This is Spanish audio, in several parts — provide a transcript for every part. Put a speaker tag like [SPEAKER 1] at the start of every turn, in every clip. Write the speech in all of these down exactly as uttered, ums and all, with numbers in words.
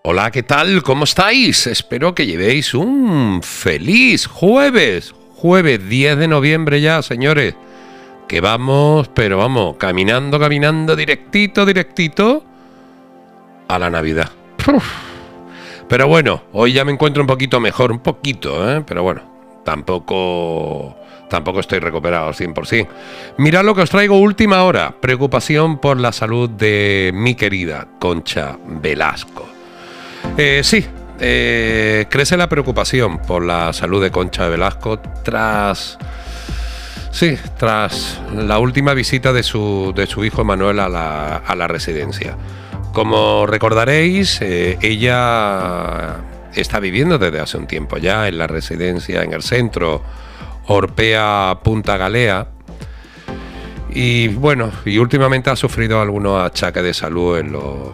[SPEAKER 1] Hola, ¿qué tal? ¿Cómo estáis? Espero que llevéis un feliz jueves. Jueves diez de noviembre ya, señores. Que vamos, pero vamos, caminando, caminando, directito, directito a la Navidad. Uf. Pero bueno, hoy ya me encuentro un poquito mejor, un poquito, ¿eh? Pero bueno, tampoco... Tampoco estoy recuperado al cien por cien. Mirad lo que os traigo última hora. Preocupación por la salud de mi querida Concha Velasco. Eh, sí, eh, crece la preocupación por la salud de Concha Velasco tras... Sí, tras la última visita de su, de su hijo Manuel a la, a la residencia. Como recordaréis, eh, ella está viviendo desde hace un tiempo ya en la residencia, en el centro Orpea Punta Galea, y bueno, y últimamente ha sufrido algunos achaques de salud en lo...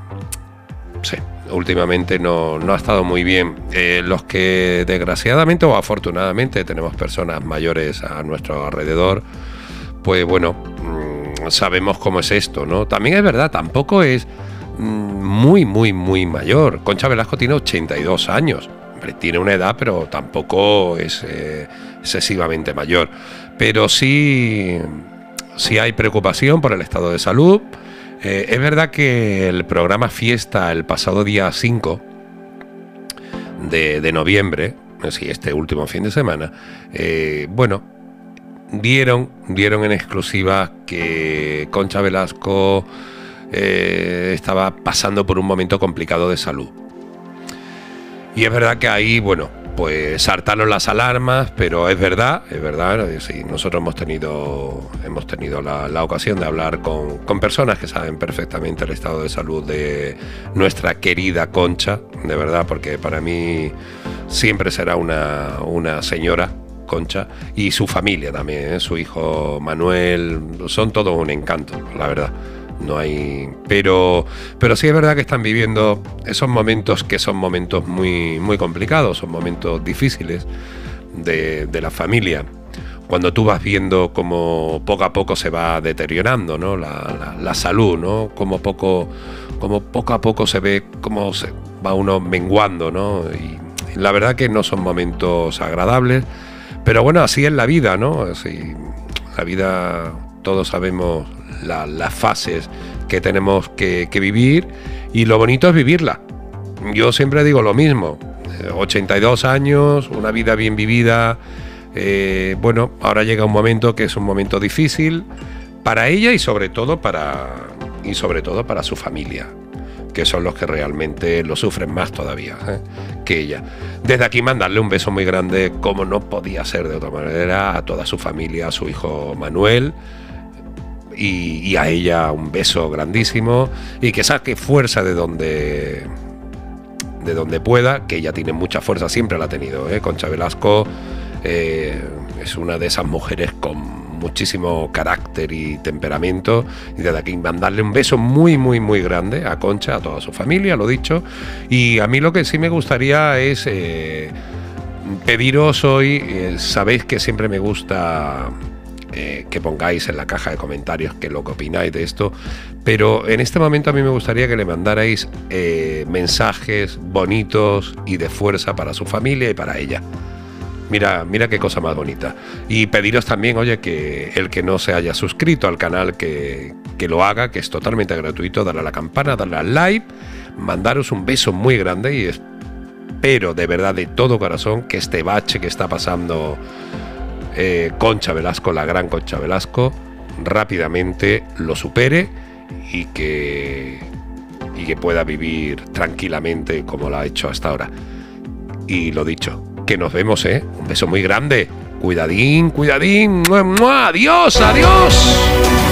[SPEAKER 1] Sí, últimamente no, no ha estado muy bien. Eh, los que desgraciadamente o afortunadamente tenemos personas mayores a nuestro alrededor, pues bueno, mmm, sabemos cómo es esto, ¿no? También es verdad, tampoco es mmm, muy, muy, muy mayor. Concha Velasco tiene ochenta y dos años. Tiene una edad, pero tampoco es eh, excesivamente mayor. Pero sí, sí hay preocupación por el estado de salud. Eh, es verdad que el programa Fiesta, el pasado día cinco de, de noviembre, sí, este último fin de semana, eh, bueno, dieron, dieron en exclusiva que Concha Velasco eh, estaba pasando por un momento complicado de salud. Y es verdad que ahí, bueno, pues saltaron las alarmas, pero es verdad, es verdad, sí, nosotros hemos tenido, hemos tenido la, la ocasión de hablar con, con personas que saben perfectamente el estado de salud de nuestra querida Concha, de verdad, porque para mí siempre será una, una señora Concha, y su familia también, ¿eh? Su hijo Manuel, son todo un encanto, la verdad. No hay, pero, pero sí es verdad que están viviendo esos momentos que son momentos muy, muy complicados, son momentos difíciles de, de la familia. Cuando tú vas viendo cómo poco a poco se va deteriorando, ¿no? la, la, la salud, ¿no? Como poco, como poco a poco se ve cómo se va uno menguando, ¿no? Y, y la verdad que no son momentos agradables, pero bueno, así es la vida, ¿no? Así, la vida, todos sabemos La, las fases que tenemos que, que vivir, y lo bonito es vivirla. Yo siempre digo lo mismo, eh, ochenta y dos años, una vida bien vivida, eh, bueno, ahora llega un momento que es un momento difícil para ella y sobre todo para, y sobre todo para su familia, que son los que realmente lo sufren más todavía, ¿eh? que ella. Desde aquí mandarle un beso muy grande, como no podía ser de otra manera, a toda su familia, a su hijo Manuel, Y, y a ella un beso grandísimo, y que saque fuerza de donde de donde pueda, que ella tiene mucha fuerza, siempre la ha tenido, ¿eh? Concha Velasco eh, es una de esas mujeres con muchísimo carácter y temperamento, y desde aquí mandarle un beso muy muy muy grande a Concha, a toda su familia, lo dicho. Y a mí lo que sí me gustaría es eh, pediros hoy, eh, sabéis que siempre me gusta Eh, que pongáis en la caja de comentarios qué es lo que opináis de esto, pero en este momento a mí me gustaría que le mandarais eh, mensajes bonitos y de fuerza para su familia y para ella. Mira, mira qué cosa más bonita. Y pediros también, oye, que el que no se haya suscrito al canal, que, que lo haga, que es totalmente gratuito, darle a la campana, darle al like, mandaros un beso muy grande, y espero de verdad, de todo corazón, que este bache que está pasando Eh, Concha Velasco, la gran Concha Velasco, rápidamente lo supere y que, y que pueda vivir tranquilamente como lo ha hecho hasta ahora. Y lo dicho, que nos vemos, ¿eh? Un beso muy grande. Cuidadín, cuidadín. ¡Mua, mua! ¡Adiós, adiós!